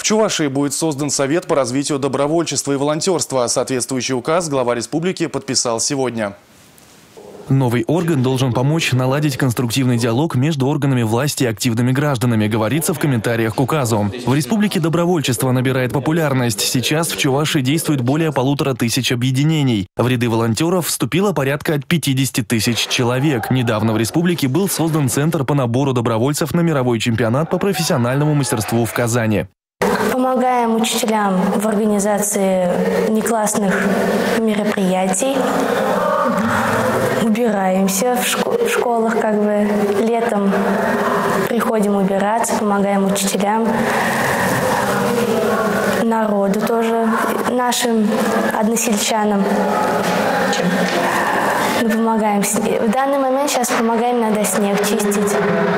Чувашии будет создан Совет по развитию добровольчества и волонтерства. Соответствующий указ глава республики подписал сегодня. Новый орган должен помочь наладить конструктивный диалог между органами власти и активными гражданами, говорится в комментариях к указу. В республике добровольчество набирает популярность. Сейчас в Чувашии действует более 1500 объединений. В ряды волонтеров вступило порядка от 50 тысяч человек. Недавно в республике был создан центр по набору добровольцев на мировой чемпионат по профессиональному мастерству в Казани. Помогаем учителям в организации неклассных мероприятий. Убираемся в школах, летом приходим убираться, помогаем учителям, народу тоже, нашим односельчанам. Помогаем. В данный момент сейчас помогаем, надо снег чистить.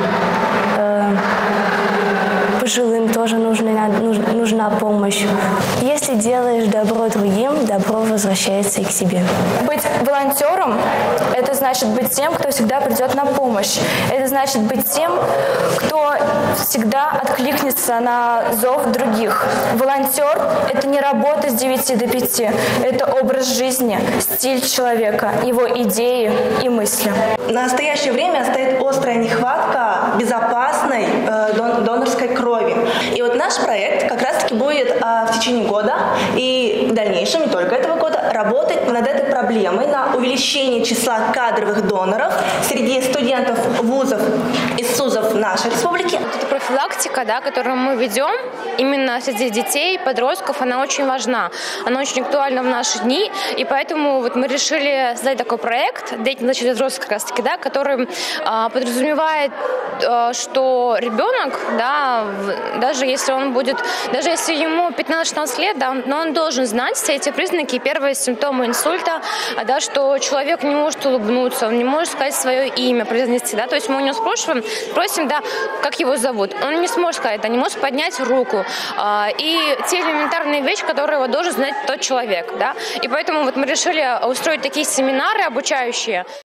Пожилым тоже нужна помощь. Если делаешь добро другим, добро возвращается и к себе. Быть волонтером – это значит быть тем, кто всегда придет на помощь. Это значит быть тем, кто всегда откликнется на зов других. Волонтер – это не работа с 9 до 5. Это образ жизни, стиль человека, его идеи и мысли. В настоящее время стоит острая нехватка безопасной донорской крови. И вот наш проект как раз-таки будет в течение года и в дальнейшем, не только этого года, работать над этой проблемой, на увеличение числа кадровых доноров среди студентов вузов и СУЗов нашей республики. Эта профилактика, которую мы ведем именно среди детей, подростков, она очень важна. Она очень актуальна в наши дни, и поэтому мы решили создать такой проект «Деятельность для взрослых», как раз-таки, который подразумевает, что ребенок, даже если ему 15-16 лет, но он должен знать все эти признаки, первые симптомы инсульта, что человек не может улыбнуться, он не может сказать свое имя, произнести, то есть мы у него спросим, как его зовут, он не сможет сказать, не может поднять руку, и те элементарные вещи, которые должен знать тот человек, и поэтому мы решили устроить такие семинары обучающие.